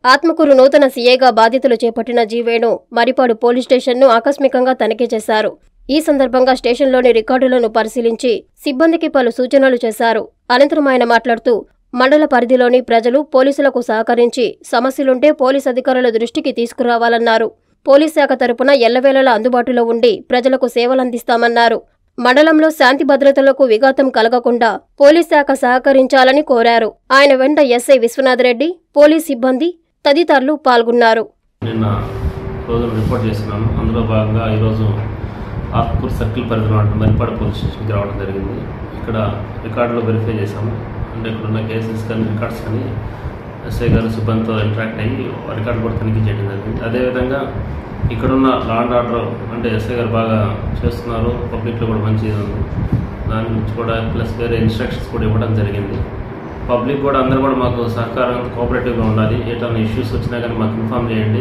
ఆత్మకూరు నూతన సీఐగా బాధ్యతలు చేపట్టిన జీవేణు మరిపాడు పోలీస్ స్టేషన్ను ఆకస్మికంగా తనిఖీ చేశారు. ఈ సందర్భంగా స్టేషన్లోని రికార్డులను పరిశీలించి సిబ్బందికి పలు సూచనలు చేశారు. అనంతరం ఆయన మాట్లాడుతూ మండల పరిధిలోని ప్రజలు పోలీసులకు సహకరించి సమస్యలుంటే పోలీస్ అధికారుల దృష్టికి తీసుకురావాలన్నారు. పోలీస్ శాఖ తరపున ఎల్లవేళలా అందుబాటులో ఉండి ప్రజలకు సేవలందిస్తామన్నారు. మండలంలో శాంతి భద్రతలకు విఘాతం కలగకుండా పోలీస్ శాఖ సహకరించాలని కోరారు. ఆయన వెంట ఎస్ఐ విశ్వనాథరెడ్డి, పోలీస్ సిబ్బంది తదితరులు పాల్గొన్నారు. నిన్న రోజు రిపోర్ట్ చేస్తున్నాను. అందులో భాగంగా ఈరోజు ఆత్మకూరు సర్కిల్ పరిధిలో మరిపాడు పోలీస్ స్టేషన్కి రావడం జరిగింది. ఇక్కడ రికార్డులు వెరిఫై చేశాము. అంటే ఇక్కడున్న కేసెస్ కానీ రికార్డ్స్ కానీ ఎస్ఐ గారు సిబ్బందితో ఇంటరాక్ట్ అయ్యి రికార్డు కూడా తనిఖీ చేయడం జరిగింది. అదేవిధంగా ఇక్కడున్న లా అండ్ ఆర్డర్ అంటే ఎస్ఐ గారు బాగా చేస్తున్నారు, పబ్లిక్లో కూడా మంచిది ఉంది. దాని గురించి కూడా ప్లస్ వేరే ఇన్స్ట్రక్షన్స్ కూడా ఇవ్వడం జరిగింది. పబ్లిక్ కూడా అందరూ కూడా మాకు సహకారంగా కోఆపరేటివ్గా ఉండాలి. ఏదైనా ఇష్యూస్ వచ్చినా కానీ మాకు ఇన్ఫామ్ చేయండి,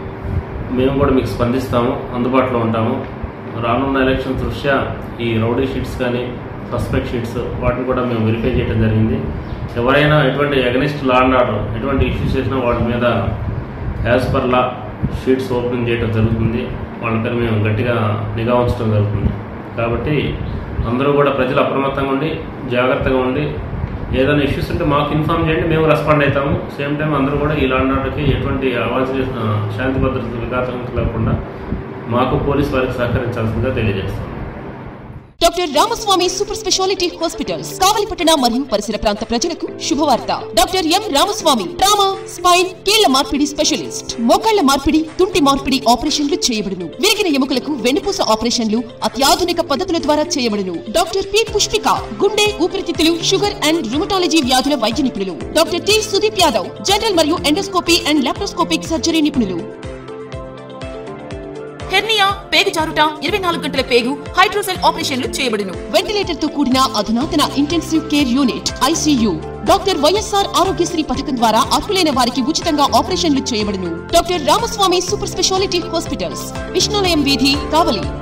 మేము కూడా మీకు స్పందిస్తాము, అందుబాటులో ఉంటాము. రానున్న ఎలక్షన్ దృష్ట్యా ఈ రౌడీ షీట్స్ కానీ సస్పెక్ట్ షీట్స్ వాటిని కూడా మేము వెరిఫై చేయడం జరిగింది. ఎవరైనా ఎటువంటి అగెనిస్ట్ లా అండ్ ఆర్డర్ ఎటువంటి ఇష్యూస్ చేసినా వాటి మీద as per law sheets opening చేయడం జరుగుతుంది. వాళ్ళపైన మేము గట్టిగా నిఘా ఉంచడం జరుగుతుంది. కాబట్టి అందరూ కూడా ప్రజలు అప్రమత్తంగా ఉండి జాగ్రత్తగా ఉండి ఏదైనా ఇష్యూస్ ఉంటే మాకు ఇన్ఫామ్ చేయండి, మేము రెస్పాండ్ అవుతాము. సేమ్ టైం అందరూ కూడా ఈ లా అండ్ ఆర్డర్కి ఎటువంటి అవాంఛనీయ శాంతి భద్రత విఘాతం లేకుండా మాకు పోలీస్ వారికి సహకరించాల్సిందిగా తెలియజేస్తాం. Doctor Ramaswamy super speciality hospitals కావలిపట్టణ మరియు పరిసర ప్రాంత ప్రజలకు శుభవార్త. Doctor M Ramaswamy trauma, spine, కీళ్ల మార్పిడి స్పెషలిస్ట్. మోకాళ్ల మార్పిడి, తుంటి మార్పిడి ఆపరేషన్లు చేయబడును. విరిగిన ఎముకలకు వెన్నుపూస ఆపరేషన్లు అత్యాధునిక పద్ధతుల ద్వారా చేయబడును. డాక్టర్ పి పుష్పిక గుండె, ఊపిరితిత్తులు, షుగర్ అండ్ రుమటాలజీ వ్యాధుల వైద్య నిపుణులు. Doctor T Sudeep Yadav general మరియు ఎండోస్కోపీ అండ్ లాప్రోస్కోపిక్ సర్జరీ నిపుణులు. హెర్నియా, పేగు జారుట, 24 గంటల పేగు, హైడ్రోసెల్ ఆపరేషన్లు చేయబడును. వెంటిలేటర్ తో కూడిన అధునాతన intensive care unit ICU. Doctor YSR Aarogyasri పథకం ద్వారా అర్హులైన వారికి ఉచితంగా ఆపరేషన్లు చేయబడును. Doctor Ramaswamy super speciality hospitals, Vishnulayam వీధి, కావలి.